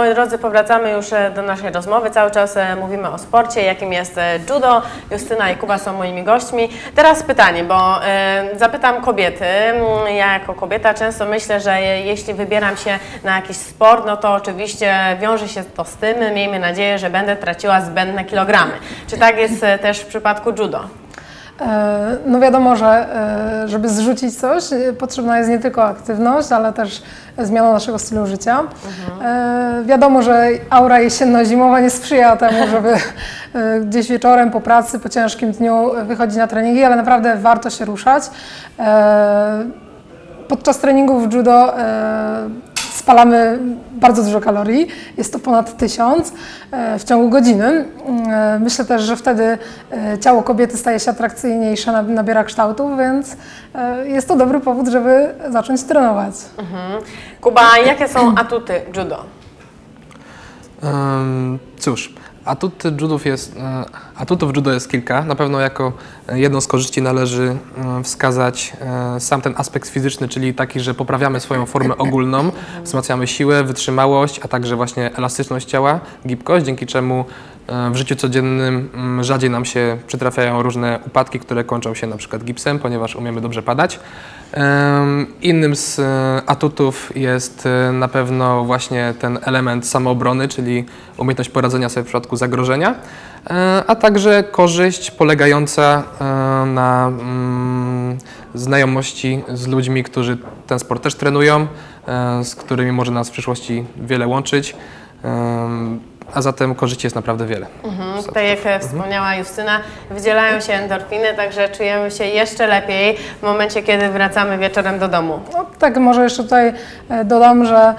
moi drodzy, powracamy już do naszej rozmowy. Cały czas mówimy o sporcie, jakim jest judo. Justyna i Kuba są moimi gośćmi. Teraz pytanie, bo zapytam kobiety. Ja jako kobieta często myślę, że jeśli wybieram się na jakiś sport, no to oczywiście wiąże się to z tym, miejmy nadzieję, że będę traciła zbędne kilogramy. Czy tak jest też w przypadku judo? No wiadomo, że żeby zrzucić coś, potrzebna jest nie tylko aktywność, ale też zmiana naszego stylu życia. Wiadomo, że aura jesienno-zimowa nie sprzyja temu, żeby gdzieś wieczorem po pracy, po ciężkim dniu wychodzić na treningi, ale naprawdę warto się ruszać. Podczas treningów judo spalamy bardzo dużo kalorii, jest to ponad 1000 w ciągu godziny. Myślę też, że wtedy ciało kobiety staje się atrakcyjniejsze, nabiera kształtów, więc jest to dobry powód, żeby zacząć trenować. Kuba, jakie są atuty judo? Cóż, atutów judo jest kilka. Na pewno jako jedną z korzyści należy wskazać sam ten aspekt fizyczny, czyli taki, że poprawiamy swoją formę ogólną, wzmacniamy siłę, wytrzymałość, a także właśnie elastyczność ciała, gibkość, dzięki czemu w życiu codziennym rzadziej nam się przytrafiają różne upadki, które kończą się na przykład gipsem, ponieważ umiemy dobrze padać. Innym z atutów jest na pewno właśnie ten element samoobrony, czyli umiejętność poradzenia sobie w przypadku zagrożenia, a także korzyść polegająca na znajomości z ludźmi, którzy ten sport też trenują, z którymi może nas w przyszłości wiele łączyć. A zatem korzyści jest naprawdę wiele. Tak jak wspomniała Justyna, wydzielają się endorfiny, także czujemy się jeszcze lepiej w momencie, kiedy wracamy wieczorem do domu. No, tak, może jeszcze tutaj dodam, że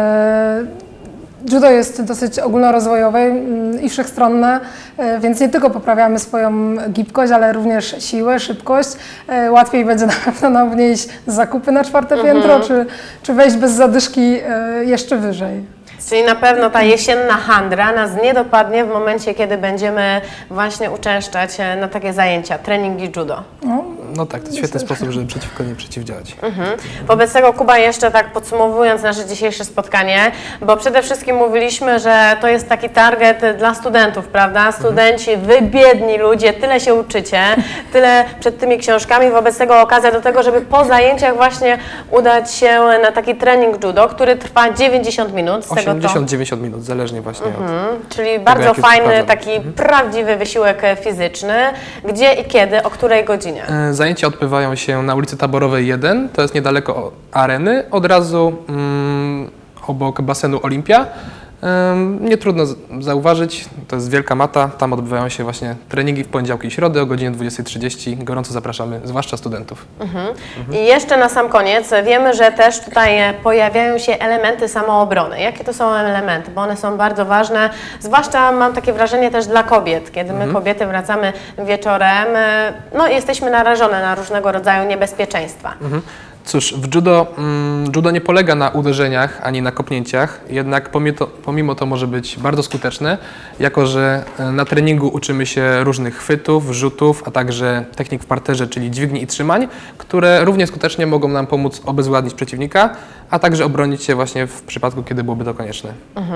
judo jest dosyć ogólnorozwojowe i wszechstronne, więc nie tylko poprawiamy swoją gibkość, ale również siłę, szybkość. Łatwiej będzie na pewno wnieść zakupy na 4. piętro, czy wejść bez zadyszki jeszcze wyżej. Czyli na pewno ta jesienna handra nas nie dopadnie w momencie, kiedy będziemy właśnie uczęszczać na takie zajęcia, treningi judo. No tak, to jest świetny sposób, żeby przeciwko niej przeciwdziałać. Wobec tego, Kuba, jeszcze tak podsumowując nasze dzisiejsze spotkanie, bo przede wszystkim mówiliśmy, że to jest taki target dla studentów, prawda? Studenci, wy biedni ludzie, tyle się uczycie, tyle przed tymi książkami, wobec tego okazja do tego, żeby po zajęciach właśnie udać się na taki trening judo, który trwa 90 minut. 80-90 minut, zależnie właśnie od Czyli tego, bardzo fajny, taki prawdziwy wysiłek fizyczny. Gdzie i kiedy, o której godzinie? Zajęcia odbywają się na ulicy Taborowej 1, to jest niedaleko areny, od razu obok basenu Olimpia. Nie trudno zauważyć, to jest wielka mata, tam odbywają się właśnie treningi w poniedziałki i środy o godzinie 20:30. Gorąco zapraszamy, zwłaszcza studentów. I jeszcze na sam koniec, wiemy, że też tutaj pojawiają się elementy samoobrony. Jakie to są elementy? Bo one są bardzo ważne, zwłaszcza mam takie wrażenie też dla kobiet, kiedy my kobiety wracamy wieczorem, no jesteśmy narażone na różnego rodzaju niebezpieczeństwa. Cóż, w judo nie polega na uderzeniach ani na kopnięciach, jednak pomimo to może być bardzo skuteczne, jako że na treningu uczymy się różnych chwytów, rzutów, a także technik w parterze, czyli dźwigni i trzymań, które równie skutecznie mogą nam pomóc obezwładnić przeciwnika, a także obronić się właśnie w przypadku, kiedy byłoby to konieczne.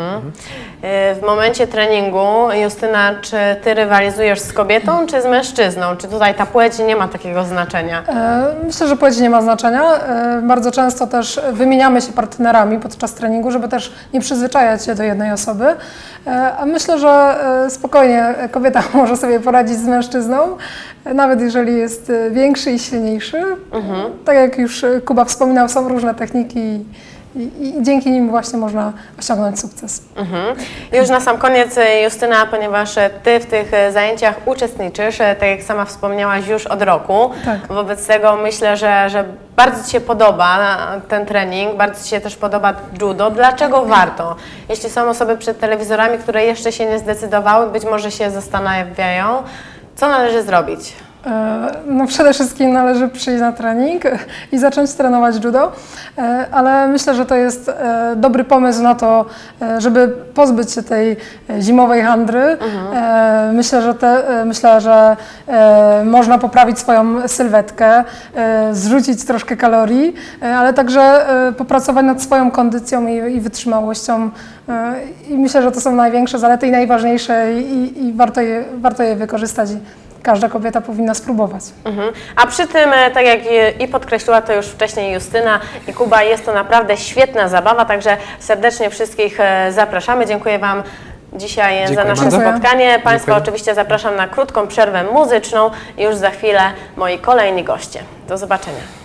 W momencie treningu, Justyna, czy ty rywalizujesz z kobietą, czy z mężczyzną? Czy tutaj ta płeć nie ma takiego znaczenia? Myślę, że płeć nie ma znaczenia. Bardzo często też wymieniamy się partnerami podczas treningu, żeby też nie przyzwyczajać się do jednej osoby. A myślę, że spokojnie kobieta może sobie poradzić z mężczyzną, nawet jeżeli jest większy i silniejszy. Tak jak już Kuba wspominał, są różne techniki i dzięki nim właśnie można osiągnąć sukces. Już na sam koniec, Justyna, ponieważ ty w tych zajęciach uczestniczysz, tak jak sama wspomniałaś, już od roku. Tak. Wobec tego myślę, że bardzo ci się podoba ten trening, bardzo ci się też podoba judo. Dlaczego warto? Jeśli są osoby przed telewizorami, które jeszcze się nie zdecydowały, być może się zastanawiają, co należy zrobić? No przede wszystkim należy przyjść na trening i zacząć trenować judo, ale myślę, że to jest dobry pomysł na to, żeby pozbyć się tej zimowej handry. Myślę, że można poprawić swoją sylwetkę, zrzucić troszkę kalorii, ale także popracować nad swoją kondycją i wytrzymałością. I myślę, że to są największe zalety i najważniejsze i warto je wykorzystać. Każda kobieta powinna spróbować. A przy tym, tak jak i podkreśliła to już wcześniej Justyna i Kuba, jest to naprawdę świetna zabawa, także serdecznie wszystkich zapraszamy. Dziękuję Wam dzisiaj Dziękuję za nasze bardzo. spotkanie. Państwa Dziękuję. oczywiście zapraszam na krótką przerwę muzyczną i już za chwilę moi kolejni goście. Do zobaczenia.